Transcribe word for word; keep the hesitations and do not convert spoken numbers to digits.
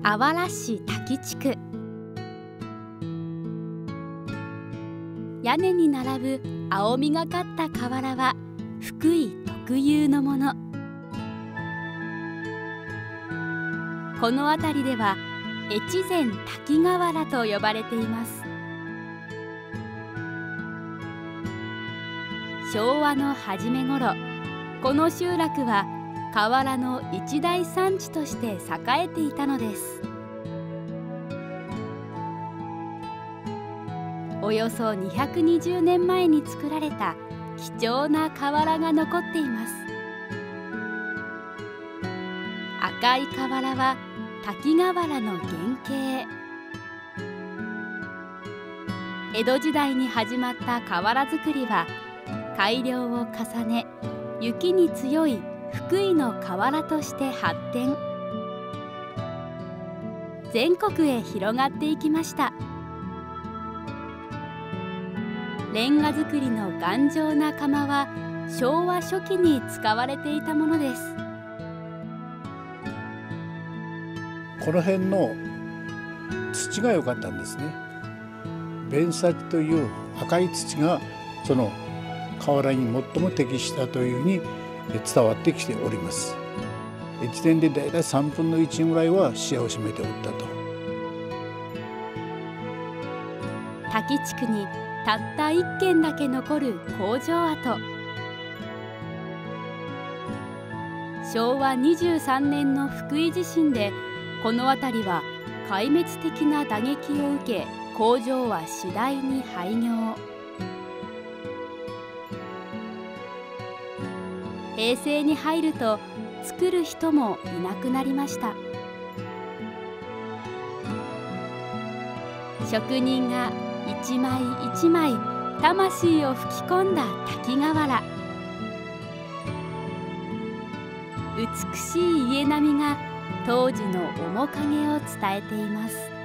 あわら市滝地区。屋根に並ぶ青みがかった瓦は福井特有のもの。この辺りでは越前滝瓦と呼ばれています。昭和の初め頃、この集落は瓦の一大産地として栄えていたのです。およそにひゃくにじゅうねんまえに作られた貴重な瓦が残っています。赤い瓦は滝瓦の原型。江戸時代に始まった瓦作りは改良を重ね、雪に強い福井の瓦として発展。全国へ広がっていきました。レンガ造りの頑丈な窯は昭和初期に使われていたものです。 この辺の土が良かったんですね。弁砂という赤い土がその瓦に最も適したというふうに伝わってきております。いちねんでだいたいさんぶんのいちぐらいはシェアを占めておったと。 滝地区にたったいっけんだけ残る工場跡。昭和にじゅうさんねんの福井地震でこの辺りは壊滅的な打撃を受け、工場は次第に廃業。平成に入ると作る人もいなくなりました。職人が一枚一枚魂を吹き込んだ滝瓦。美しい家並みが当時の面影を伝えています。